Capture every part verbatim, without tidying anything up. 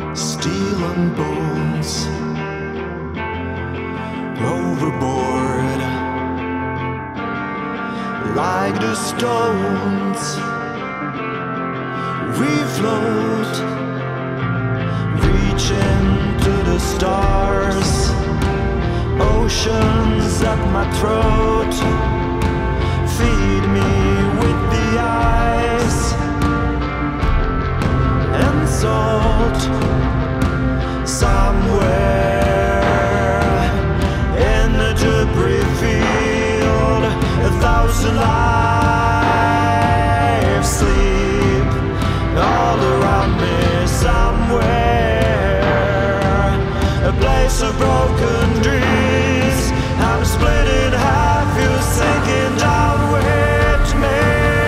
steel and bones, overboard, like the stones, we float, reaching to the stars, oceans at my throat, feed me with the eyes and salt. Somewhere in the debris field, a thousand lives sleep all around me. Somewhere, a place of broken dreams. I'm split in half, you're sinking down with me.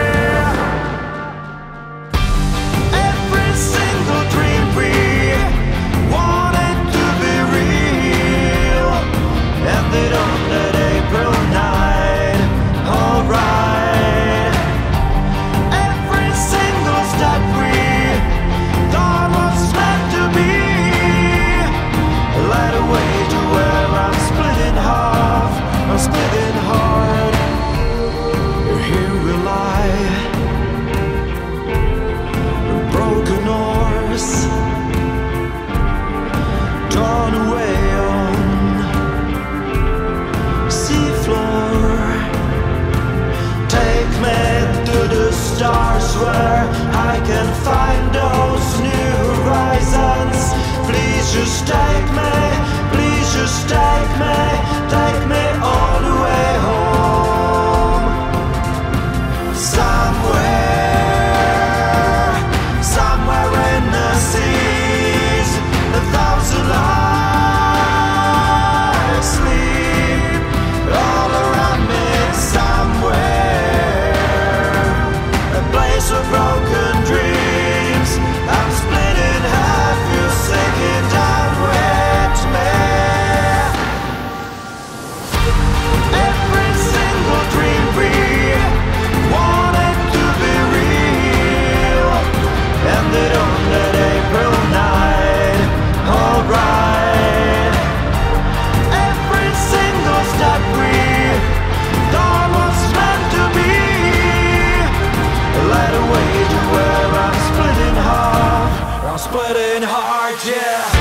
Every single dream we wanted to be real, ended on that April night, alright. Every single step we thought was meant to be led away to where I'm split in half, I'm split in heart. Here we lie, broken oars, torn away on seafloor. Take me to the stars where I can find those new horizons. Please just take me, please just take me, take me all the way home. Somewhere, somewhere in the seas, a thousand lives sleep all around me. Somewhere, a place of broken dreams. I'm split in half, you're sinking down with me. Every single dream we wanted to be real ended on that April night, alright. Every single step we thought was meant to be led away to where I'm split in half, I'm split in heart, yeah.